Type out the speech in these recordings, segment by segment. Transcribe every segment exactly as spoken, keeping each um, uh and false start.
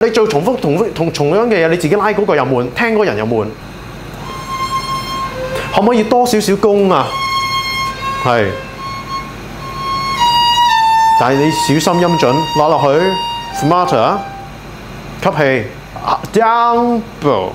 你做重複同同同樣嘅嘢，你自己拉嗰個又悶，聽嗰個人又悶。可唔可以多少少功啊？係，但係你小心音準，攞落去 ，smarter， 吸氣 ，down bow。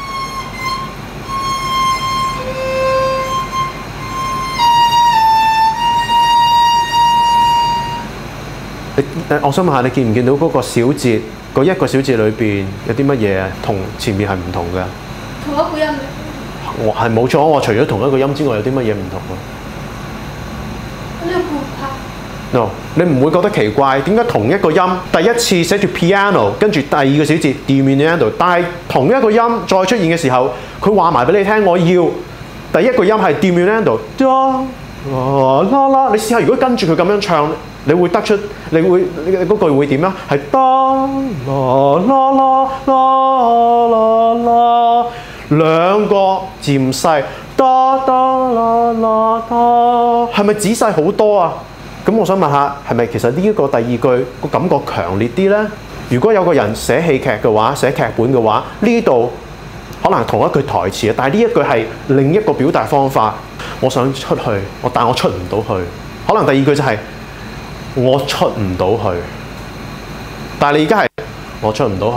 你我想問下，你見唔見到嗰個小節，嗰一個小節裏邊有啲乜嘢同前面係唔同嘅？ 同一個音嚟。 我係冇錯，我除咗同一個音之外，有啲乜嘢唔同啊？ 呢個拍。 No， 你唔會覺得奇怪？點解同一個音第一次寫住 piano， 跟住第二個小節 diminuendo， 但係同一個音再出現嘅時候，佢話埋俾你聽，我要第一個音係 diminuendo， 啦啦啦，你試下如果跟住佢咁樣唱，你會得出，你會你嗰句會點啊？係啦啦啦啦啦，兩個漸細，啦啦啦啦啦，係咪仔細好多啊？咁我想問下，係咪其實呢一個第二句個感覺強烈啲呢？如果有個人寫戲劇嘅話，寫劇本嘅話，呢度可能同一句台詞啊，但係呢一句係另一個表達方法。我想出去，我但我出唔到去。可能第二句就係、是、我出唔到去，但係你而家係我出唔到去，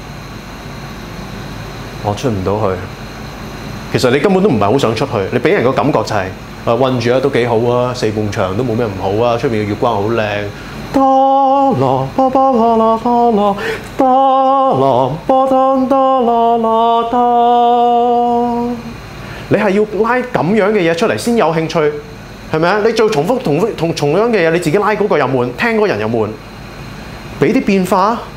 我出唔到去。其實你根本都唔係好想出去，你俾人個感覺就係、是、誒韞住啊，都幾好啊，四埲牆都冇咩唔好啊，出面嘅月光好靚。啦啦巴巴啦啦啦啦啦巴當啦啦啦啦。你係要拉咁樣嘅嘢出嚟先有興趣，係咪啊？你做重複同同同樣嘅嘢，你自己拉嗰個又悶，聽嗰人又悶，俾啲變化。